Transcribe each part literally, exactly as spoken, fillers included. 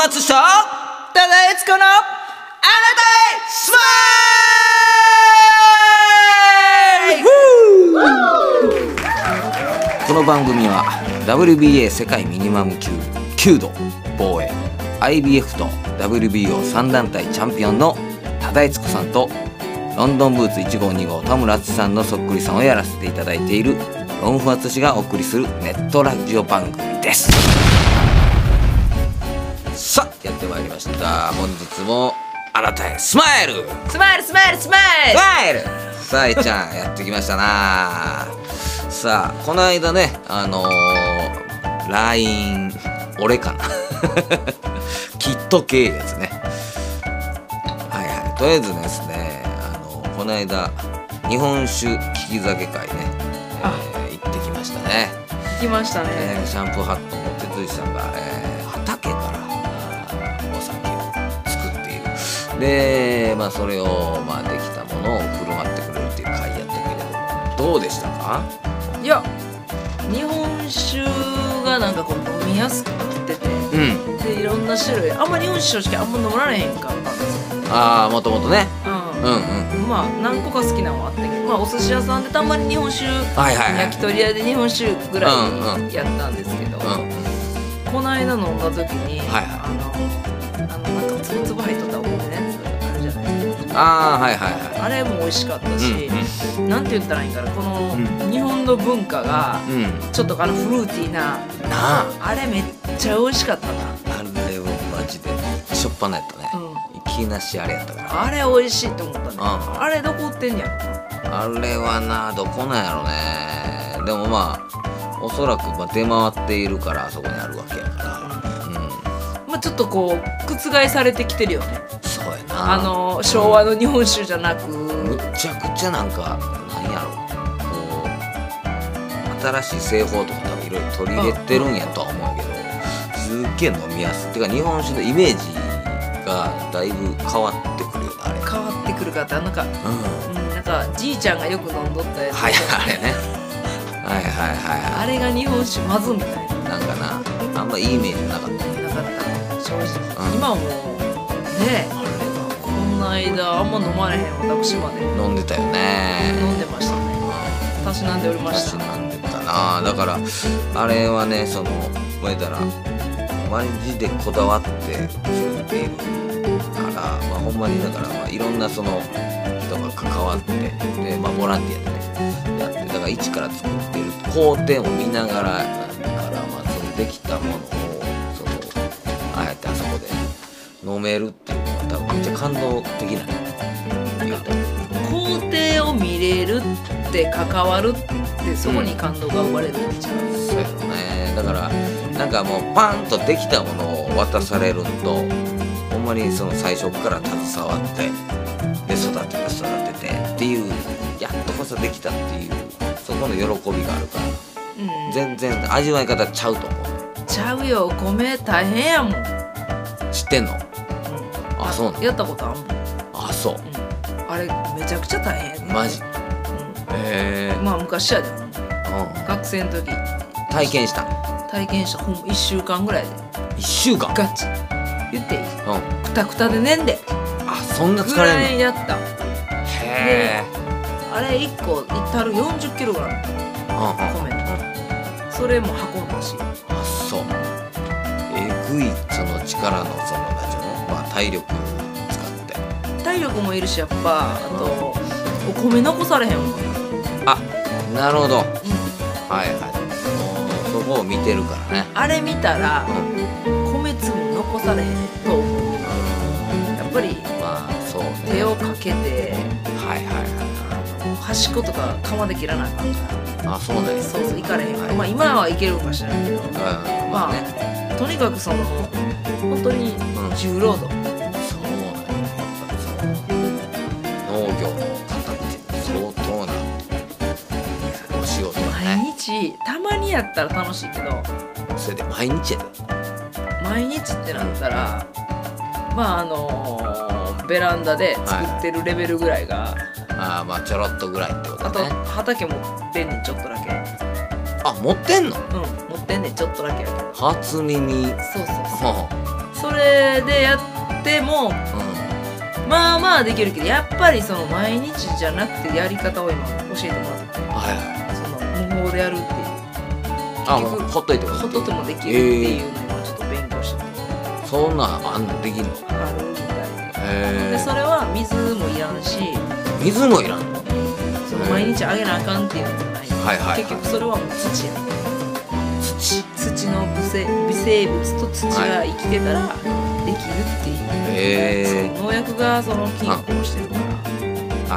敦史とただ悦子のあなたへスマイル。 この番組は ダブリュービーエー 世界ミニマム級きゅうど防衛 アイビーエフ と ダブリュービーオーさん 団体チャンピオンの多田悦子さんとロンドンブーツいちごうにごう田村敦さんのそっくりさんをやらせていただいているロンフ敦史がお送りするネットラジオ番組です。さあやってまいりました。本日もあなたへスマイルスマイルスマイルスマイルスマイルさあえちゃんやってきましたな。さあこの間ねあのー、ライン 俺かなキット系やつね。はいはいとりあえずですねあのー、この間日本酒利き酒会ね、えー、行ってきましたね。 行きましたね、 えー、シャンプーハットの哲司さんが、えー、畑からお酒を作っている。でまあそれを、まあ、できたものを振る舞ってくれるっていう会やったけれどどうでしたか？ いや日本酒がなんかこう飲みやすくなってて、 うん、 でいろんな種類あんま日本酒正直あんま飲まれへんかったんですよ。 ああもともとね、 うん、 うんうんまあ何個か好きなのもあったけど、まあお寿司屋さんでたまに日本酒、 はいはいはい、 焼き鳥屋で日本酒ぐらうんうんいやったんですけど、 うんうん、 この間飲んだ時に、 はいはい、 あのあのなんかつぶつぶ入っとったお米のやつあるじゃないですか。 ああはいはいはい、 あれも美味しかったし、うんうん、なんて言ったらいいんかな、この日本の文化がちょっとあのフルーティーな、 なあ、 あれめっちゃ美味しかったな。 あれはマジでしょっぱなやったね、うん、いきなしあれやったから、 あれ美味しいと思ったね。 あ, あれどこ売ってんやろ。 あれはなどこなんやろね。でもまあおそらくまあ出回っているからあそこにあるわけやから、うん、 まあちょっとこう覆されてきてるよね。 そうやな、 あの昭和の日本酒じゃなく、 むちゃくちゃなんかなんやろこう新しい製法とか多分いろいろ取り入れてるんやとは思うけど、すっげえ飲みやすいっていうか日本酒のイメージがだいぶ変わってくるよね。あれ変わってくるかってなんか、うんうん、なんかじいちゃんがよく飲んどったやつ、 はいあれねはいはいはいはい、 あれが日本酒まずみたいな、 なんかなあんまいいイメージなかったなかった正直、うん、今はもうねあれがこの間あんま飲まれへん私まで飲んでたよね。 飲んでましたね。たしなんでおりました。 たしなんでたな。だからあれはねその言えたらマジでこだわって作っているから、まあ、ほんまにだから、まあ、いろんなその人が関わってで、まあ、ボランティアで、ね、やってだから一から作っている工程を見ながらから、まあ、そのできたものをそのあえてあそこで飲めるっていうのは多分めっちゃ感動的な言うと工程を見れるって関わるってそこに感動が生まれるんちゃう、うん、 そうやろね。だからなんかもうパンとできたものを渡されるんとほんまにその最初から携わってで育てて育ててっていうやっとこそできたっていうそこの喜びがあるから、うん、全然味わい方ちゃうと思う。 ちゃうよ。米大変やもん。 知ってんの？うん、あそうなの。 やったことあんもん。 あそう、うん、 あれめちゃくちゃ大変やね。 マジ、うん、へえ。まあ昔やでも、うん、学生の時体験した体験したほんいっしゅうかんぐらいでいっしゅうかんガチ言っていい、うん、くたくたで寝んであそんな疲れんのぐらいやった。 へえ。 あれいっこいったるよんじゅっキログラム、うん、米、うん、それも運んだし。 あそうえぐいその力のその何ていうの、まあ、体力使って体力もいるしやっぱあと、うん、お米残されへんもん。 あなるほど、うん、はいはいそこを見てるからね。 あれ見たら、うん、米粒残されへんと思う、うん、やっぱり、まあそうね、手をかけてはいはいはい端っことか釜で切らなあかんから。 あそうねそうそういかれへん、はい、まあ今はいけるかもしれないけど、うん、まあ、ね、とにかくその本当に重労働、うん、そうなんやっぱりそう農業の方って相当なお仕事だね。 毎日たまにやったら楽しいけどそれで毎日やで毎日ってなったらまああのー、ベランダで作ってるレベルぐらいが、はい、 ああまあちょろっとぐらいってことね。 あと畑持ってんねんちょっとだけ。 あ持ってんの？ うん持ってんねんちょっとだけやけど。 初耳。 そうそうそう。そそれでやっても、まあまあできるけど、やっぱりその毎日じゃなくてやり方を今教えてもらって、 はいはい、 その無法でやるっていう、 あ、もうほっといてもほっといてもできるっていうのを今ちょっと勉強してて、 そんなんあんのできんの？ あるみたいへで、でそれは水もいらんし、 水もいらんの？ その毎日あげなあかんっていうのもない、 はいはいはい、 結局それはもう土やね、 土土の微生微生物と土が生きてたらできるっていう、 へえ、 農薬がその菌を殺してるから、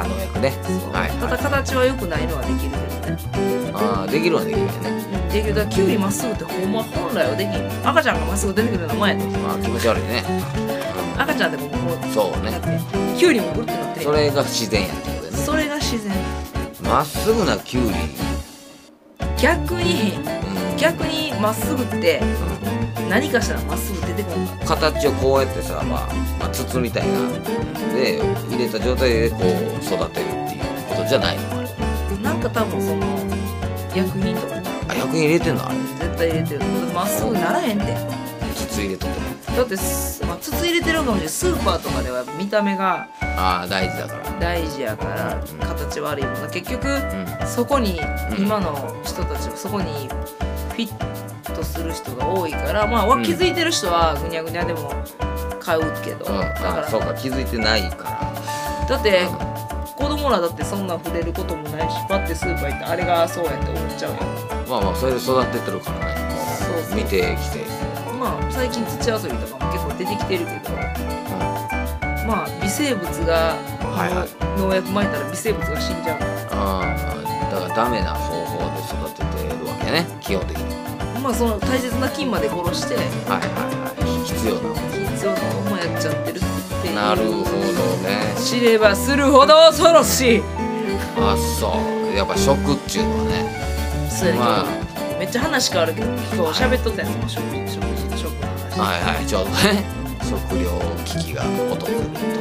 あ、農薬ね、はい、 ただ形は良くないのはできるけどね、 ああ、できるはできるよね、 できる。だからキュウリまっすぐってほんま本来はできん、赤ちゃんがまっすぐ出てくるの前やで、 ああ、気持ち悪いね、 赤ちゃんでももうそうね、 だってキュウリもぐるってなってる、 それが自然やってことだよね、 それが自然。 まっすぐなキュウリ、 逆にうん、 逆にまっすぐって何かしたらまっすぐ出てこないか形をこうやってさ、まあ、まあ、筒みたいなで入れた状態でこう育てるっていうことじゃないのあれ？ ら、なんか多分その薬品とかあ、薬品入れてんのあれ？ 絶対入れてる。まっすぐならへんて。 筒入れとってもだってす、まあ、筒入れてるかもしれない。スーパーとかでは見た目がああ大事だから大事やから形悪いもの、結局、 うん、 そこに、 うん、 今の人たちはそこにフィットする人が多いから、まあ、うん、気づいてる人はぐにゃぐにゃでも買うけど、うん、だからそうか、気づいてないからだって、うん、子供らだってそんな触れることもないし、パッてスーパー行ってあれがそうやって思っちゃうやん。 まあまあそれで育ててるからね、そうそう見てきて、 まあ最近土遊びとかも結構出てきてるけど、うん、まあ微生物が、はいはい、農薬撒いたら微生物が死んじゃう。 ああ、だからダメな方法で育ててるわけね、基本的に。 まあその大切な菌まで殺して、はいはいはい、必要な必要なものもやっちゃってるっていう。 なるほどね。 知ればするほど恐ろしい。 あ、そう、やっぱ食っちゅうのはね、 そうやね、まあ、めっちゃ話変わるけど、今日喋っとったやつも食事食事食の話。はいはい、ちょうどね、食料危機が訪れると、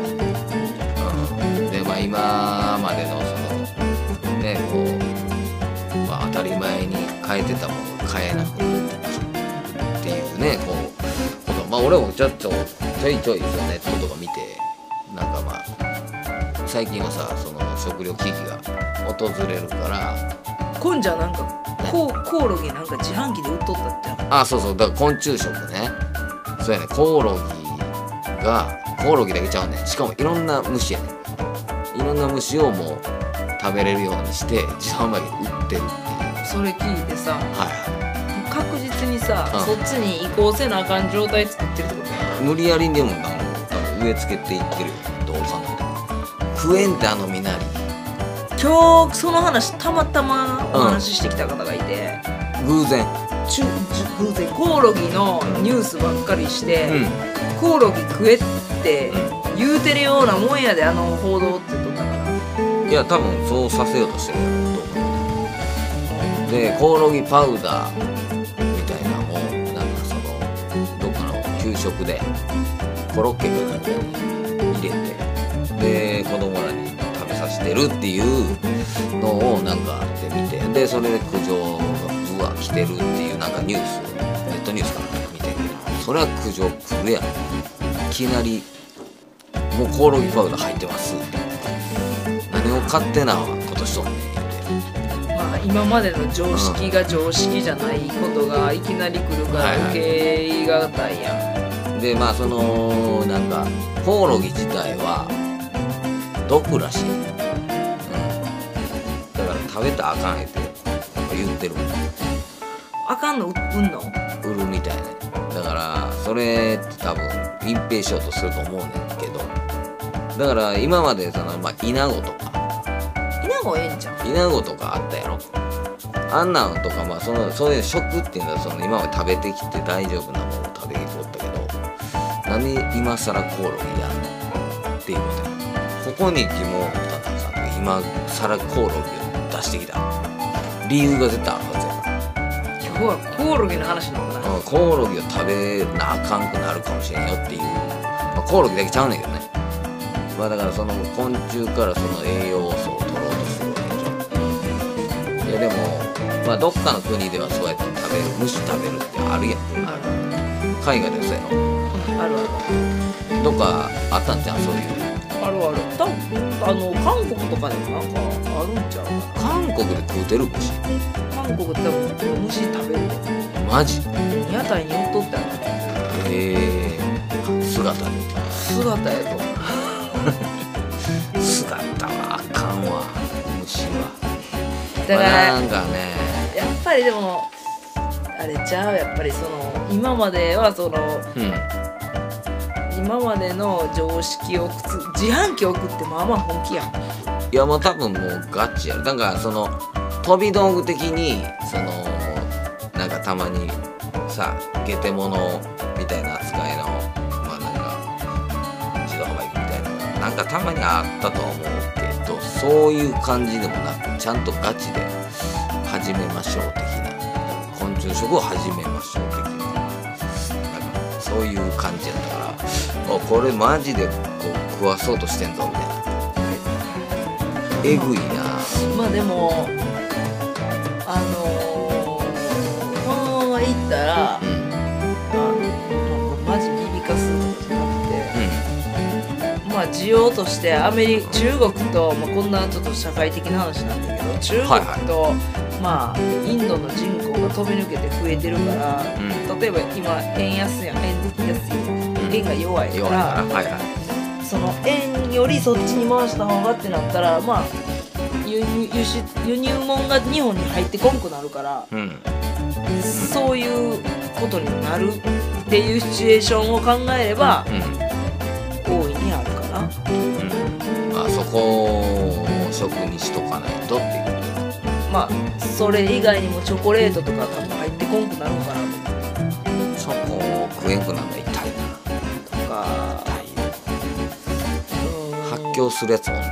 うん、でまあ今までのそのねこう、まあ、当たり前に買えてたものが買えなくなるっていうねこうこと、まあ俺もちょっとちょいちょいそのネットとか見て、なんかまあ最近はさ、その食料危機が訪れるから、 今じゃなんかコオロギなんか自販機で売っとったって。 あ、そうそう、だから昆虫食ね、そうやね、コオロギがコオロギだけちゃうね、しかもいろんな虫やね、いろんな虫をもう食べれるようにして自販売機で売ってるっていう。 それ聞いてさ、はい、確実にさ、うん、そっちに移行せなあかん状態作ってるってことやな。 無理やりでもなんか植え付けていってるよね、どう考えても。食えんってあの身なり。 今日その話たまたまお話ししてきた方がいて、 うん、偶然ちゅ偶然コオロギのニュースばっかりして、うん、コオロギ食えって言うてるようなもんやで、あの報道って言っとったから。 いや多分そうさせようとしてるやろと思う。でコオロギパウダーみたいなのをなんかそのどっかの給食でコロッケかなんかに入れて、で子供らに食べさせてるっていうのをなんかで見て、でそれで苦情がブワー来てるっていうなんかニュース、ネットニュースかなんか見て、それは苦情来るやん。いきなりもうコオロギパウダー入ってますって、何を勝手なことしとんねん言うて、 まあ今までの常識が常識じゃないことがいきなり来るから受け入れがたいやん、 はいはい、でまあそのなんかコオロギ自体は毒らしい、うん、だから食べたらあかんって言ってる。 あかんの売んの売るみたいね。だからそれって多分隠蔽しようとすると思うねんけど、だから今までその、まあ、イナゴとかイナゴええんじゃん。 イナゴとかあったやろ。あんなんとか、まあ、そのそういう食っていうのはその今まで食べてきて大丈夫なものを食べてきておったけど、何今更コオロギやんのっていうことや。ここに疑問を持たなあかんね。今更コオロギを出してきた理由が絶対あるはずやから。 今日はコオロギの話なのかな、 うん、コオロギを食べなあかんくなるかもしれんよっていう、まあ、コオロギだけちゃうねんけどね。まあだからその昆虫からその栄養素を取ろうとするわけでしょ。いやでもまあどっかの国ではそうやって食べる、虫食べるってあるやん。ある。海外ではそうやろ。 あるある。 どっかあったんじゃんそういう。 あるある。多分あの韓国とかでもなんかあるんちゃうかな。 韓国で食うてる虫。 韓国って多分虫食べるで。 マジ。 屋台に売っとったよ。 へえ。姿で。 姿やと。 姿はあかんわ虫は。 だから、 まあ、なんかね。 やっぱりでもあれちゃう、やっぱりその今まではその、うん、今までの常識を覆自販機を送ってまあまあ本気やん。 いやもう多分もうガチやる。だからその飛び道具的にそのなんかたまにさゲテモノみたいな扱いのまあなんか自動販売機みたいなのがなんかたまにあったとは思うけど、そういう感じでもなくちゃんとガチで始めましょう的な、昆虫食を始めましょう的な、なんかそういう感じやったから、あこれマジでこう食わそうとしてんぞみたいな。えぐいな。 まあでもあのー、このままいったら、うん、あのマジビビカスとかじゃなくて、うん、まあ需要としてアメリ中国と、まあ、こんなちょっと社会的な話なんだけど、中国と、はいはい、まあインドの人口が飛び抜けて増えてるから、うん、例えば今円安やん、円安い円が弱いから、うん、はいはい、その円よりそっちに回した方がってなったら、まあ輸入、輸出、輸入物が日本に入ってこんくなるから、うん、そういうことになるっていうシチュエーションを考えれば、うん、大いにあるかな、 うん、まあそこを食にしとかないとっていうこと。 まあそれ以外にもチョコレートとか多分入ってこんくなるのかな。 チョコを食えんくなるの痛いなとか、 痛いな、発狂するやつも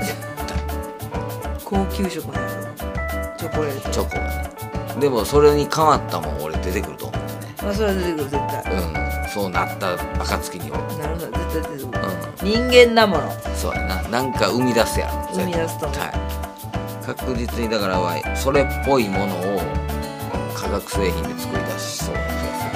高級食なのチョコレート、 チョコがね。でもそれに変わったもん俺出てくると思うね。 まあそれは出てくる絶対。 うん、そうなった暁には。 なるほど、絶対出てくる。うん、人間なもの。 そうやな、なんか生み出すやん。 生み出すと思う。 はい。確実にだからはそれっぽいものを化学製品で作り出しそうな気が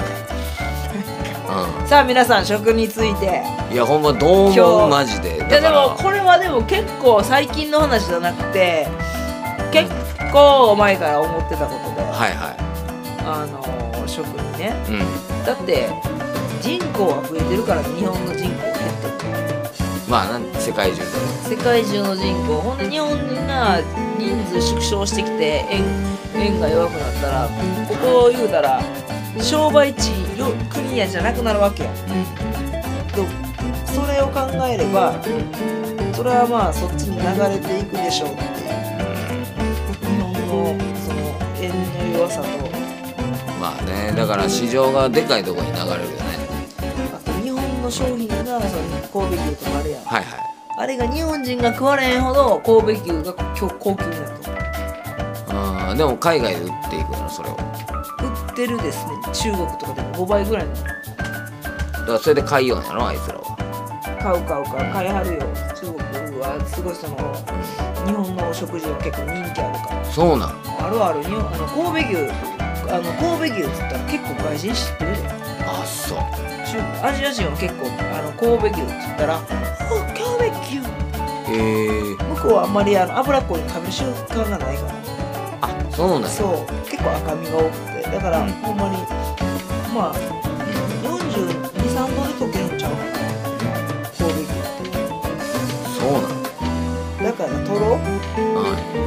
する。うん、さあ皆さん食について。 いやほんまどう思うマジで。 いやでもこれはでも結構最近の話じゃなくて結構前から思ってたことで、 はいはい、 あの食にね、うん、だって人口は増えてるから、ね、日本の人口減ってる。 まあなん世界中で世界中の人口、ほんで日本が人数縮小してきて円円が弱くなったら、ここを言うたら商売地国やじゃなくなるわけよ、うん、それを考えればそれはまあそっちに流れていくでしょうっていう、日本のその円の弱さと、 まあね、だから市場がでかいところに流れるよね。 あと日本の商品がその神戸牛とかあるやん、 はいはい、 あれが日本人が食われへんほど神戸牛が高級になると。 あでも海外で売っていくのそれを売ってるですね、中国とかでもごばいぐらいになる。 だからそれで買いようやろあいつらは。 買う買う買う買いはるよ。中国はすごいその日本の食事は結構人気あるから。 そうなん。 あるある。日本あの神戸牛あの神戸牛っつったら結構外人知ってるで。 あそう。 中アジア人は結構あの神戸牛っつったら「あ神戸牛」 へえ。 向こうはあんまりあの脂っこいの食べる習慣がないから。 あそうなんや。 そう結構赤身が多くて、だから、うん、ほんまにまあよんじゅうに、さんどで溶けるんちゃうかな神戸牛って。 そうなの。 だからとろ、はい、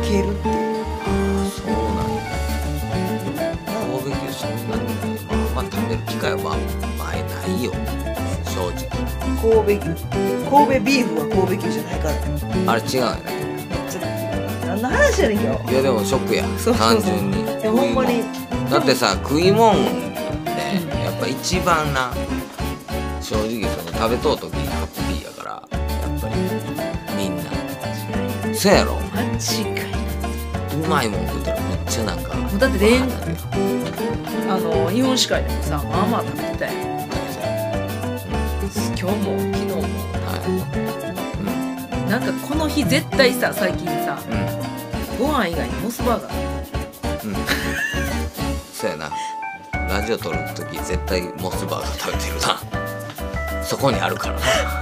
消えるっていう。 ああそうなんや。神戸牛そんなにまあまあ食べる機会は前ないよ正直。 神戸牛神戸ビーフは神戸牛じゃないから。 あれ違うよね。 何の話やねん今日。 いやでもショックや。そうそうそう単純に。 いやほんまに。 だってさ食いもんでやっぱ一番な正直その食べとう時ハッピーやからやっぱりみんな。そうやろ。 間違いない。 うまいもん食ったらめっちゃなんか。 だってレンあの日本史会でもさまあまあ食べてたやん。今日も昨日も。はい。うん。なんかこの日絶対さ最近さ、うん、ご飯以外にモスバーガー。うん。そうやな。ラジオ撮るとき絶対モスバーガー食べてるな。 そこにあるからな。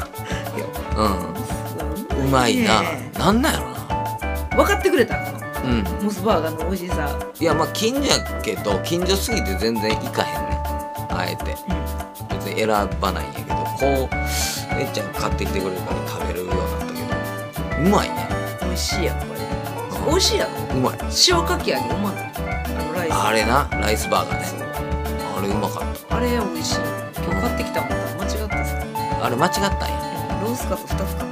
うん、うまいな。なんなんやろな。 分かってくれたの。 うん、 モスバーガーの美味しさ。 いやまあ近所やけど、近所すぎて全然行かへんねん、あえて、うん、別に選ばないんやけど、こうえっちゃん買ってきてくれるから食べるようになったけど、うまいね。 美味しいやっぱり。美味しいやろ。うまい。 塩かき揚げうまい。あのライス。 あれな、ライスバーガーね。あれうまかった。 あれ美味しい。今日買ってきたもん間違ったさ。 あれ間違ったんや。 ロースカツふたつ買った。うん、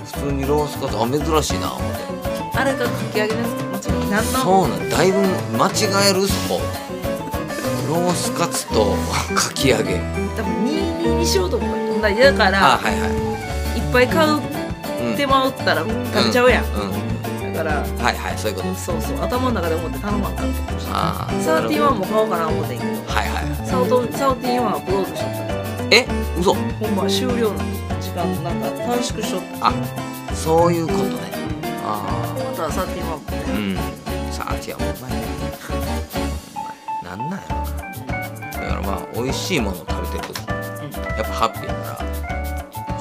普通にロースカツ、あ、珍しいな思って。 あれがかき揚げのやつ間違え。なんの。 そうなん、だいぶ間違える、そこ。ロースカツとかき揚げ。 多分にじゅうににしようと思った。だから、 あ、はいはい。 いっぱい買う手間打ったら食べちゃうやん。うん。うん、だから。 はいはい、そういうこと。 そうそう、頭の中で思って頼まんかった。 ああ。 サーティワンも買おうかな思ってんけど。 はいはい。 サウトサーティワンはクローズしとったから。 え、嘘。 ほんま終了の時間なんか短縮しとった。 あ、そういうことね。ああ。またサーティワンもね。 うん。サーティワンうまいね。なんなんやろな。だからまあ美味しいものを食べてるとき、うん、やっぱハッピーやから、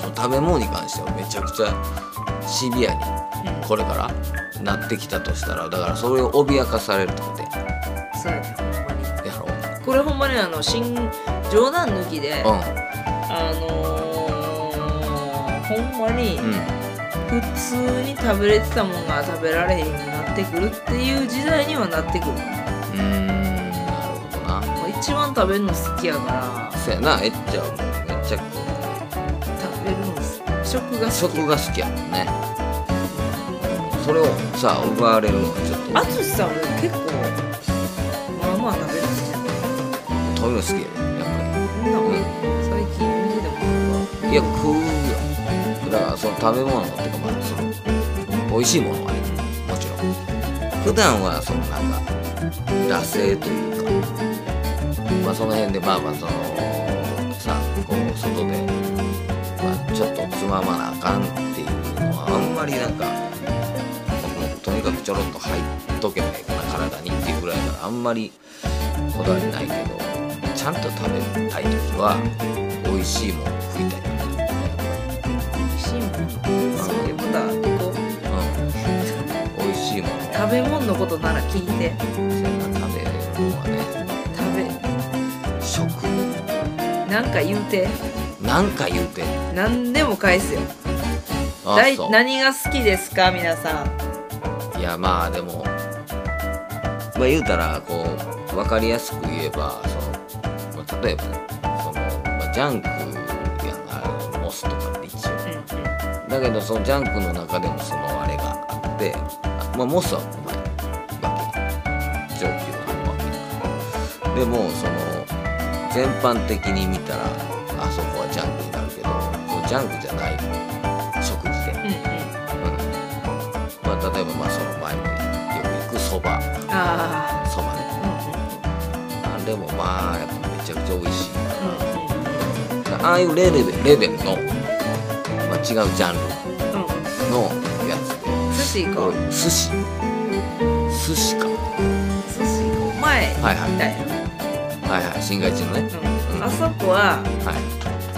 その食べ物に関してはめちゃくちゃシビアにこれからなってきたとしたら、だからそれを脅かされるってことや。 そうやね、ほんまに。 やろ。 これほんまにあの新冗談抜きで、うん、あのー、ほんまに、うん、普通に食べれてたもんが食べられへんようになってくるっていう時代にはなってくる。うーん、なるほどな。 一番食べるの好きやから。 そうやな、えっちゃんもめっちゃこう食べるの好き、食が好き。 食が好きやもんね。それをさ奪われるのはちょっと。 淳さんも結構まあまあ食べるの好きやね。 食べるの好きやで、やっぱり。 なんか、うん、最近見ててもいや食うよ。だからその食べ物っていうか、まあその美味しいものはね、もちろん。普段はそのなんか惰性というか、まあその辺でまあまあそのさこう外で、まあ、ちょっとつままなあかんっていうのはあんまりなんか、とにかくちょろっと入っとけばいいかな体にっていうぐらいだから、あんまりこだわりないけど、ちゃんと食べたい時は美味しいもの食いたい。 美味しいもの、そういうことは行こう。 うん、美味しいもの。 食べ物のことなら聞いて。 そんな食べるのはね。 食べ。 食。 なんか言うて。 なんか言うて。 何でも返すよ。 あだい何が好きですか皆さん。いやまあでも、まあ言うたらこう分かりやすく言えば、その、まあ、例えばね、その、まあ、ジャンクやなモスとかって一応、うんうん、だけどそのジャンクの中でもそのあれがあって、まあモスはうまいわけ、上級なわけだから。でもその全般的に見たらあそこはジャンクになるけど、そのジャンクじゃない食事で、うんうんうん、まあ例えばまあその前もよく行くそば、 あそばね、うんうん、あれもまあやっぱめちゃくちゃ美味しいから、うんうん、ああいうレベルレベルの、まあ、違うジャンルのやつで、 うん、寿司行こう。 寿司寿司か寿司行こう。前行ったよ、 はいはい、新海地のね、 うんうん、あそこは、はい、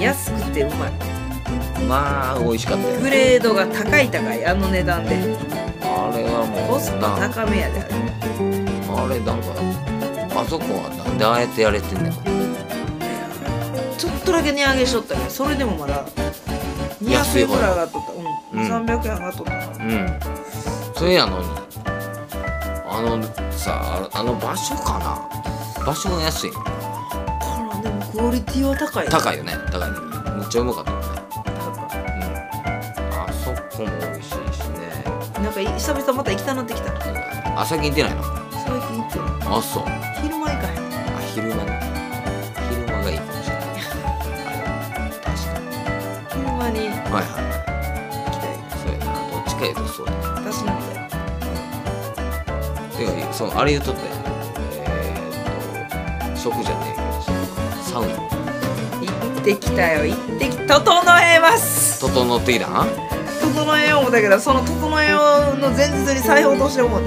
安くてうまい。 まあ美味しかったよ。 グレードが高い高い、あの値段で。 あれはもうコスパ高めやであれ。 あれなんかあそこはなんでああやってやれてんねん。 ちょっとだけ値上げしとったけど、それでもまだにひゃくえんぐらい上がっとった。うん、うん、さんびゃくえん上がっとったな。うん。 それやのに、あのさあの場所かな。場所が安い。 これでもクオリティは高い。 高いよね、高いね。めっちゃうまかったもんね。うん。あそこも美味しいしね。 なんか久々また行きたなってきた。 あ、最近行ってないの？ 最近行ってない。 あ、そう。 昼間行かへん。 あ、昼間ね。昼間がいいかもしれない。確かに。 昼間に。 はいはい。行きたい。そうやな。どっちか言うとそうだ。 私なんだよ。 てか、そのあれ言うとって。食じゃねえけど、サウナ行ってきたよ。行ってき整えます。 整ってきたな。 整えよう思ったけど、その整えようの前日に財布落として思って。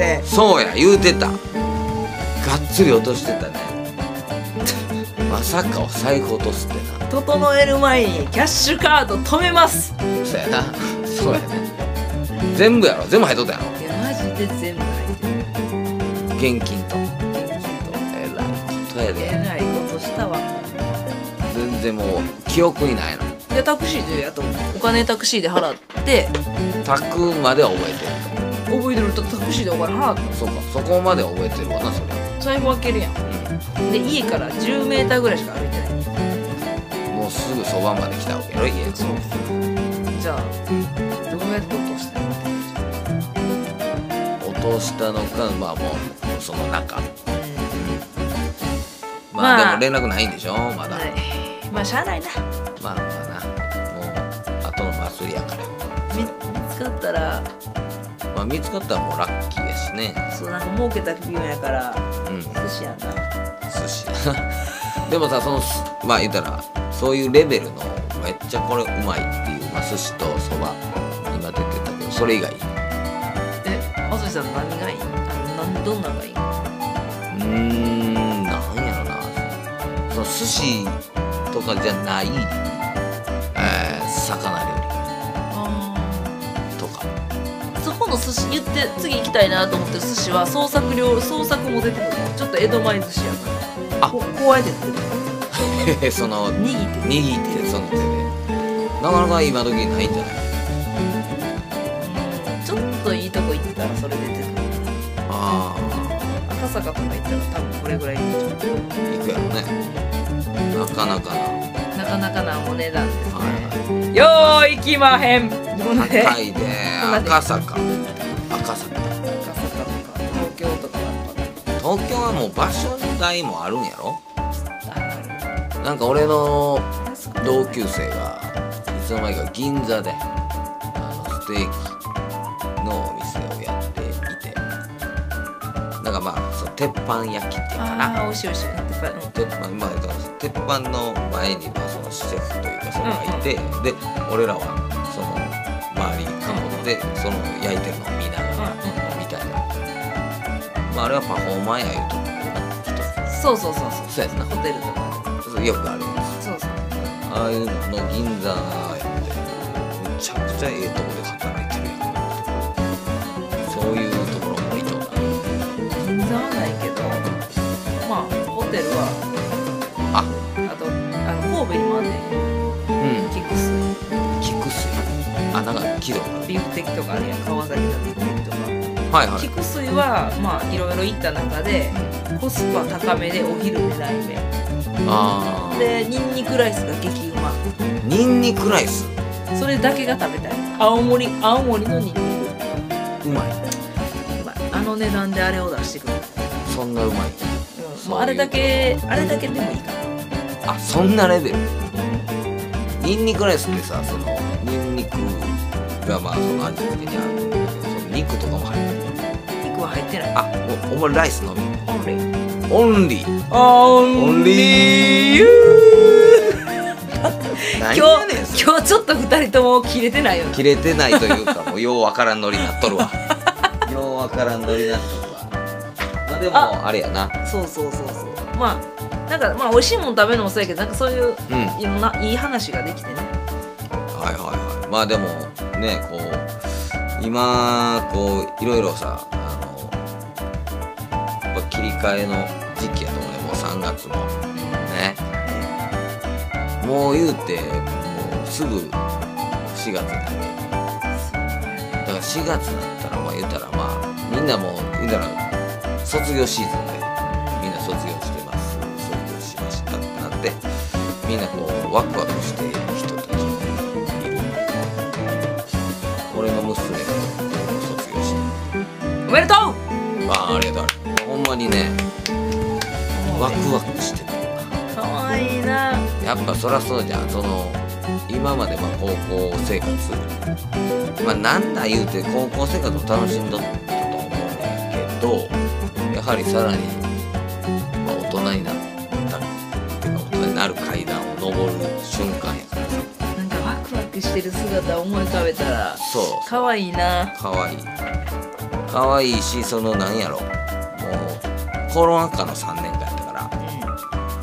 そうや言うてた。がっつり落としてたね。 まさかお財布落とすってな。 整える前にキャッシュカード止めます。 そうやな。そうやね。全部やろ。全部入っとったやろ。 いやマジで全部入ってる。 現金と。 現金と。 えらいことやで。 えらいことしたわ。 全然もう記憶にないの。 いやタクシーでやとお金タクシーで払って炊くまでは覚えてる。 覚えてるとタクシーでお金払った。 そうか、そこまでは覚えてるわな、それ。 財布開けるやん。 うん、 で家からじゅうメーターぐらいしか歩いてない。 もうすぐそばまで来たわけやろ、家。 そう。じゃあどうやって落としたの？ 落としたのか、まあもうその中。ままああでも連絡ないんでしょ、まだ。 はい。まあしゃあないな。 まあまあな、もう後の祭りやから。 見見つかったら、 まあ見つかったらもうラッキーやしね。 そうなんか儲けた気分やからうん、 寿司やんな。 寿司やな。でもさ、そのまあ言ったらそういうレベルのめっちゃこれうまいっていう、まあ、寿司とそば今出てたけど、それ以外。 え、あずさん何がいい？あのなんどんなんがいい？ うーん、なんやろな、その寿司とかじゃない、えー、魚料あ理とか。 あ。そこの寿司言って次行きたいなと思ってる寿司は創作料創作も出てくる。ちょっと江戸前寿司やから。 あここうやって出てくる。 その握って握ってその手でなかなか今時ないんじゃない？ ちょっといいとこ行ったらそれ出てくる。 あ赤坂とか行ったら多分これぐらいいっちゃう。 あ、行くやろね。なかなかな。 なかなかなお値段ですね。 はいはい。 よーいきまへん。 高いで赤坂。赤坂。 赤坂とか東京とかだったら東京はもう場所代もあるんやろ？ ある。 なんか俺の同級生がいつの間にか銀座であのステーキのお店をやっていて、なんかまあその鉄板焼きっていうかな。 ああ、美味しい美味しい。鉄板、うん、 鉄板、まあ、鉄板の前にはそのシェフというかそのがいて、うんうん、で俺らはその周り囲んでその焼いてるのを見ながら、うんうん、みたいな。まああれはパフォーマーやいうとこそうそうそうそう。 そうやつな。 ホテルとかでよくあるんです。 そうそう。 ああいうの銀座やってめちゃくちゃええとこで働いてるやん。そういうところもいいと思う。 銀座はないけど、まあホテルはあ、 あとあの神戸にもあんねん。 うん。 菊水。 菊水。あ、なんか聞いたことある。 ビフテキとかあるやん。川崎のビフテキとか。 はいはい。 菊水はまあいろいろ行った中でコスパ高めでお昼でない目。 ああ。 でニンニクライスが激うま。 ニンニクライス。 それだけが食べたい。青森青森のニンニク。 うまい。 うまい。あの値段であれを出してくる。 そんなうまい。 うん、もうあれだけあれだけでもいいかな。 あ、そんなレベル。ニンニクライスってさ、そのニンニクがまあその味付けにあるんだけど、その肉とかも入ってる。 肉は入ってない。 あ、もうお前ライスのみ。 オンリー。 オンリー。 オンリー。 今日今日ちょっと二人とも切れてないよな。 切れてないというかもうようわからんノリになっとるわ。ようわからんノリになっとるわ。まあでもあれやな。 そうそうそうそう。まあなんかまあ美味しいもん食べるのもそうやけど、なんかそういう、 うん、 いろんないい話ができてね。 はいはいはい。まあでもね、こう今こういろいろさ、あのやっぱ切り替えの時期やと思うね。もうさんがつもね。もう言うてもうすぐしがつだね。だからしがつになったらまあ言うたらまあみんなもう言うたら卒業シーズンでみんな卒業してます。卒業しましたってなってみんなこうワクワクしている人たちがいる。俺の娘が卒業しておめでとう。 まあありがとう。ほんまにねワクワクしてる。 かわいいな。 やっぱそらそうじゃん。その今までまあ高校生活まあなんだ言うて高校生活を楽しんどったと思うんやけど、やはりさらに、まあ、大人になったっていうか大人になる階段を上る瞬間やからさ。 なんかワクワクしてる姿を思い浮かべたらそうかわいいな。 かわいいかわいいし、そのなんやろもうコロナ禍のさんねんかんやったから、うん、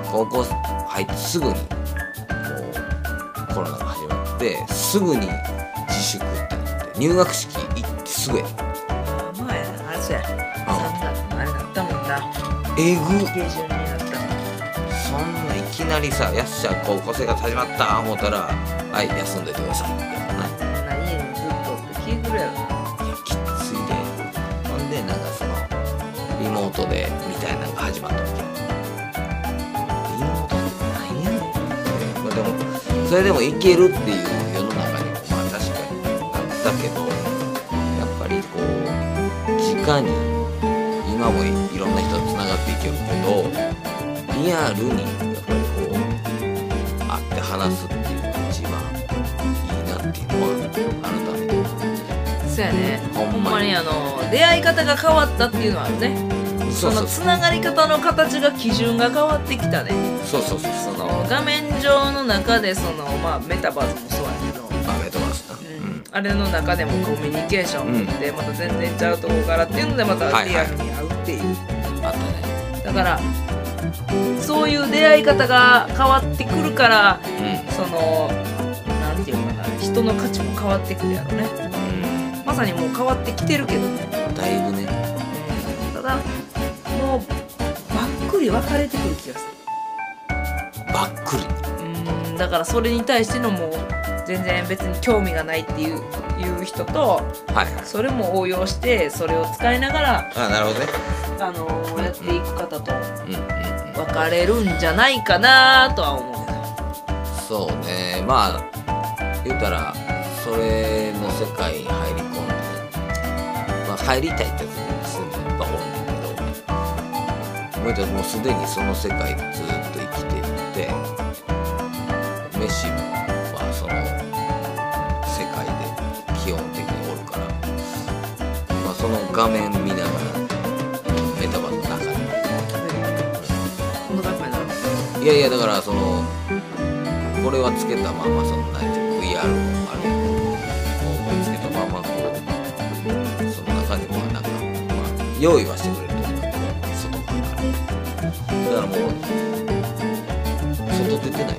高校入ってすぐにもうコロナが始まってすぐに自粛ってなって入学式行ってすぐや。 あまあやなあれそうやさんがつあれなったもんな。 えぐ下旬になった。 そんないきなりさやっしゃ高校生活始まった思ったらはい休んでてくださいってやったな。 そんな家にずっとって聞いてるやろな。 いやきついで。ほんでなんかそのリモートでみたいなのが始まったわけ。リモートって何やねんって、まあ、でもそれでもいけるっていう世の中にもまあ確かになったけどやっぱりこう直に今も い, いろんな人とつながっていけるけどリアルにやっぱりこう会って話すっていうのが一番いいなっていうのは改めて思ってそうやね。 ほんまにほんまにあの出会い方が変わったっていうのはあるね。 そそうそうのつながり方の形が基準が変わってきたね。 そうそうそうその画面上の中でそのまあメタバースもそうやけど、 まあメタバースな、 うんあれの中でもコミュニケーションってまた全然ちゃうとこからっていうのでまたリアルに会うっていう、 あったね。 だからそういう出会い方が変わってくるからうそのなんていうのかな人の価値も変わってくるやろね。 ん、うん、 まさにもう変わってきてるけどね。 だいぶね。 ただもうばっくり分かれてくる気がする。 ばっくり。 うんだからそれに対してのもう全然別に興味がないっていういう人とはいはい。 それも応用してそれを使いながら、 あ、なるほどね。 あのーやっていく方とうんうんうん。 分かれるんじゃないかなとは思うけど。 そうね。まあ言うたらそれの世界に入り込んで、まあ入りたいってやつに住んでやっぱおんねんけど、もう言うたらもうすでにその世界でずっと生きていって、飯もまあその世界で基本的におるから、まあその画面見ながらメタバースの中で。 この学会なのいやいやだからそのこれはつけたままその何ていう ブイアール もあるやんこうつけたままこうその中にもなんかまあ用意はしてくれると思うけど外側からだからもう外出てない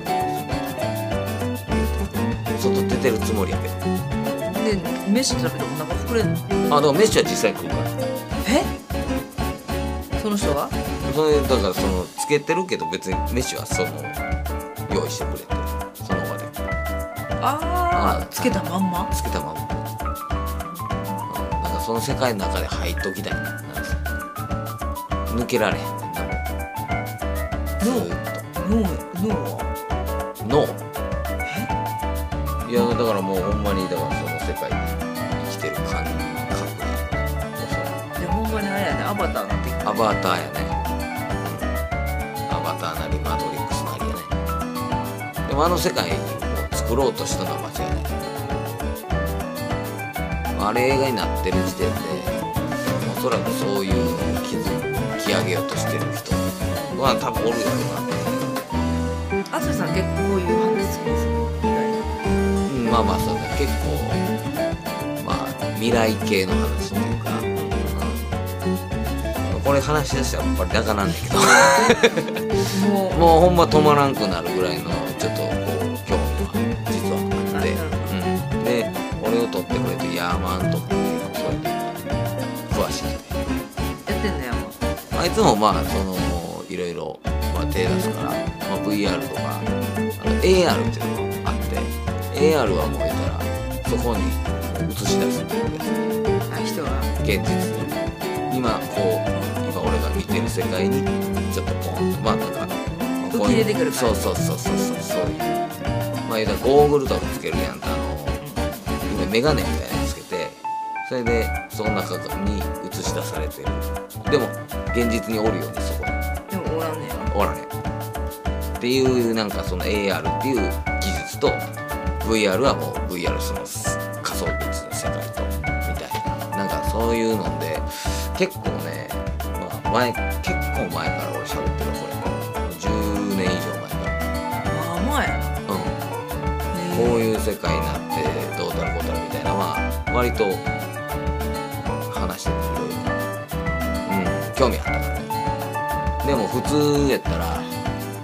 もん外出てるつもりやけどで飯食べてお腹膨れんの？ あでも飯は実際食うからえその人が？ それだからそのつけてるけど別に飯はその用意してくれてその場であああつけたまんま？ つけたまま、うん、なんかその世界の中で入っときたいなんですよ抜けられへんねんなもうずーっ脳脳は？ と脳いやだからもうほんまにだからその世界に生きてる感覚でほんまにあれやねアバターになってきた。 アバターやね、うん、アバターなりマトリックスなりやねでもあの世界を作ろうとしたのは間違いないあれ映画になってる時点でおそらくそういうのを築き上げようとしてる人は多分おるやろうなあつさん結構こういう話好きですよ意外に。 うんまあまあそうね結構まあ未来系の話っていうか、うん、これ話し出したらやっぱりだからなんだけどもうもうほんま止まらんくなるぐらいのちょっとこう興味は実はあって、うん、で俺を取ってくれてヤーマンとか結構そういうの詳しくてやってんのやもん。 あいつもまあそのいろいろ、まあ、手出すから、まあ、ブイアール とかあと エーアール っていうのがあって エーアール はもう言ったらそこに映し出すっていうやつあ人が現実に今こう今俺が見てる世界にちょっとポンとまあなんか浮き出てくる感じ。 そうそうそうそうそうそういうまあ言うたらゴーグルとかつけるやんあの今メガネみたいなのつけてそれでその中に映し出されてるでも現実におるようにそこにでもおらんねや。 おらへんっていうなんかその エーアール っていう技術と ブイアール はもう ブイアール その仮想現実の世界とみたいななんかそういうので結構ね、まあ、前結構前から俺喋ってるこれじゅうねん以上前からまあまあやな。 うんこういう世界になってどうたらこうたらみたいなのは割と話してるいろいろうん興味あったからねでも普通やったら普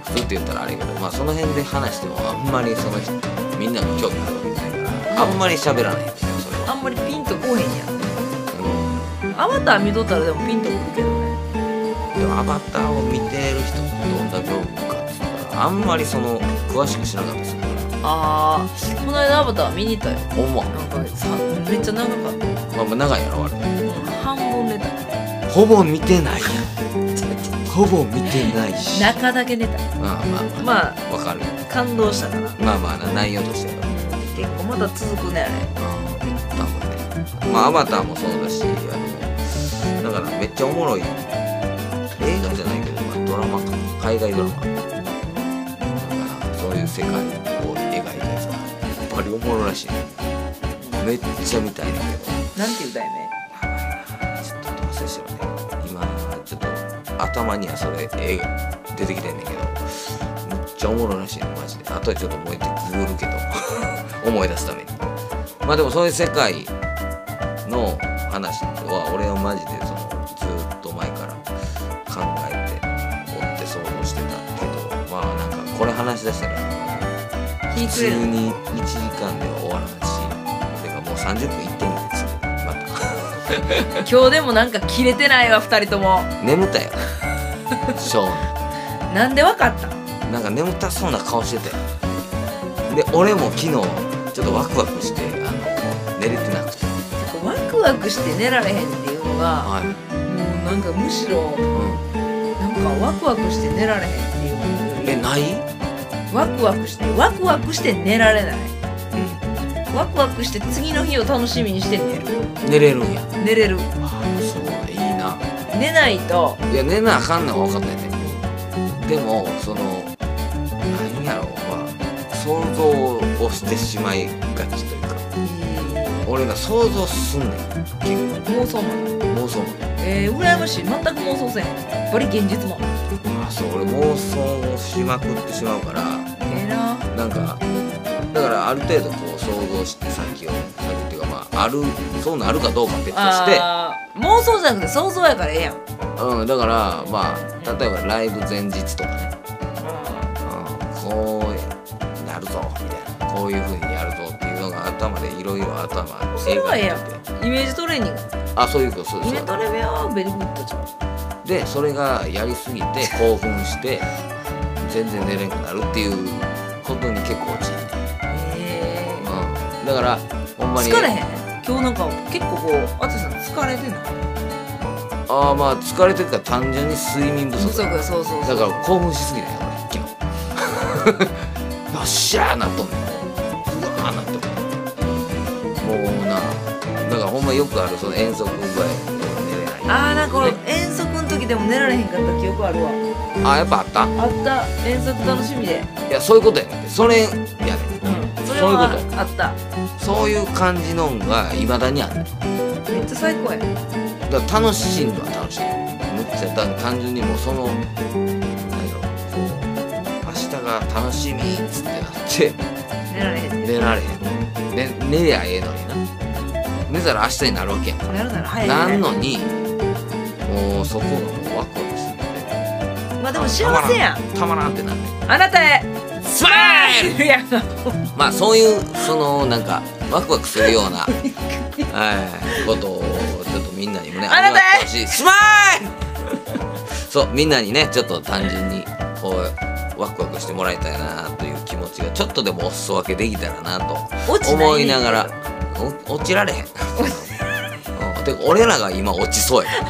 クスって言ったらあれやけど、まあその辺で話してもあんまりその人みんなが興味あるわけじゃないから、あんまり喋らないんですよそれは。 あんまりピンとこうへんやん。アバター見とったらでもピンとくるけどね。 でもアバターを見てる人ってどんだけおるかって言ったらあんまりその詳しく知らなかったでするから。 ああ、この間アバター見に行ったよ。 ほんま。 なんかさめっちゃ長かった。 まあまあ長いやろあれ。 半分寝た。 ほぼ見てないやん。ほぼ見てないし。 中だけ寝た。 まあまあまあ。 まあわかる。 感動したから。 まあまあな内容としては。 結構まだ続くねあれ。 多分ね。まあアバターもそうだし、あのだからめっちゃおもろい映画じゃないけど、まあ、ドラマか海外ドラマ。だからそういう世界を描いたやつがやっぱりおもろらしいね。めっちゃ見たいねんけど。 なんていう題名？ ちょっと忘れしてるね。今ちょっと頭にはそれ映画出てきてんねんけど、めっちゃおもろいらしいねマジで。あとでちょっともう一回ググるけど思い出すために。まあでもそういう世界の話は俺はマジでそのずっと前から考えて追って想像してたけど、まあなんかこれ話し出したら普通にいちじかんでは終わらないし、てかもうさんじゅっぷんいってんねんですよまた今日でもなんか切れてないわふたりとも。 眠たよそうなんでわかった？ なんか眠たそうな顔してて、で俺も昨日ちょっとワクワクしてあの寝れてなくて、 ワクワクして寝られへんっていうのが、 はい、 もうなんかむしろ、 うん、 なんかワクワクして寝られへんっていうのより、 えないワクワクしてワクワクして寝られない、 うん、 ワクワクして次の日を楽しみにして寝る。 寝れるんや。 寝れる。 ああそうだ、いいな。 寝ないと、 いや寝なあかんのは分かったよね。でもその何やろう、まあ想像をしてしまいがちというか、俺が想像すんねん結妄想も構妄想も。 えー、羨ましい。全く妄想せん。やっぱり現実も。 あそう、俺妄想をしまくってしまうから、 ええな。 なんかだからある程度こう想像して先を先っていうか、まああるそうなるかどうか別として、 あ妄想じゃなくて想像やからええやん。 うん、だからまあ例えばライブ前日とかね、うん、こうなるぞみたいな、こういう風にやるぞっていうのが頭でいろいろ頭にそれはええやん。 てイメージトレーニング。 あ、そういうこと、そうです。 イメトレベはベリグッドじゃん。 でそれがやりすぎて興奮して全然寝れんくなるっていうことに結構陥る、 へえうん、だからほんまに疲れへん。今日なんか結構こうあつさん疲れてんの。 ああまあ疲れてるから単純に睡眠不足不足。そうそうそう。 だから興奮しすぎないよ俺昨日よっしゃーなっとんねん。うわーなっとんねん。もうな、だからほんまよくあるその遠足ぐらい寝れない。 あーなんかこの遠足の時でも寝られへんかった記憶あるわ。 あーやっぱあった。 あった遠足楽しみで。 いやそういうことやねん。それやねん。 うん。それはそういうことあった。 そういう感じのんがいまだにある。 めっちゃ最高や。 だから楽しいのは楽しい。むっちゃだ単純にもうその何やろこう明日が楽しみっつってなって寝られへん。 寝られへん。ね寝りゃええのにな。寝たら明日になるわけやん。 やるなら早い。 なんのにもうそこがもうワクワクするんで。 まあでも幸せやん。 たまらんってなんねん。 あなたへスマイルやん。 まあそういうそのなんかワクワクするようなはいことをちょっとみんなにもねあなたへ味わってほしい。スマイルそうみんなにねちょっと単純にこうワクワクしてもらいたいなという気持ちがちょっとでもお裾分けできたらなと思いながらお落ちられへん。うんてか俺らが今落ちそうや。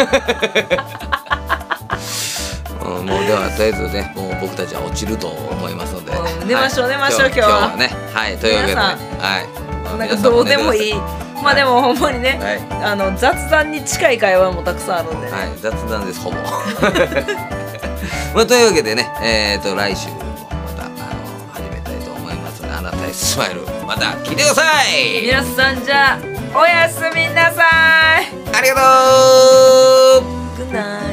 うん、もうではとりあえずねもう僕たちは落ちると思いますので、 うん寝ましょうはい寝ましょう今日は今日はねはいというわけでね皆さんはいなんかどうでもいい。まあでもほんまにね、 はいあの雑談に近い会話もたくさんあるんでね。 はい雑談ですほぼ。まあというわけでねえっと来週もまたあの始めたいと思いますので、あなたへスマイルまた聞いてください。 皆さんじゃあおやすみなさい。 ありがとう。 グッナイ。